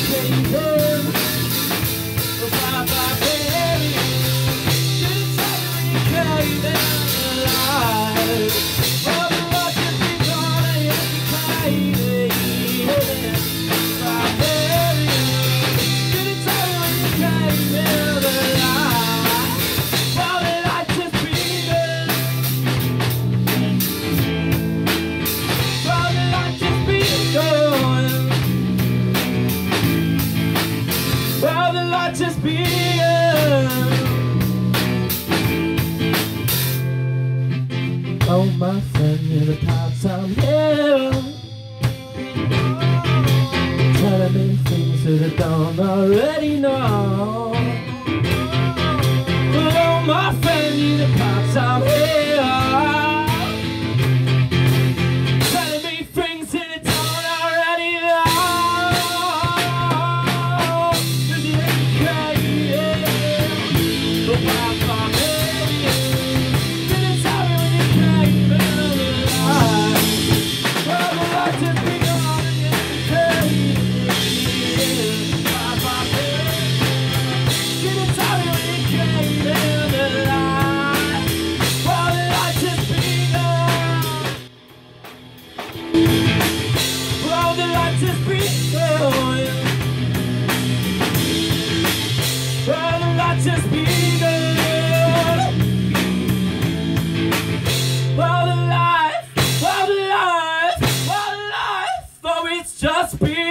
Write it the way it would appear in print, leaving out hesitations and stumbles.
caving. Barbarians, didn't tell you when you came in alive. All the light just be gone and you'll be caving. Barbarians, didn't tell you when you came in alive. All the light just beaming. All the light just beaming. Well, the light just began. Oh, my friend, you're the part-time hero, telling me things that I don't already know. Oh, my friend, you're the part-time hero, telling me things that I don't already know. Just begun. Well, the life, oh, it's just begun.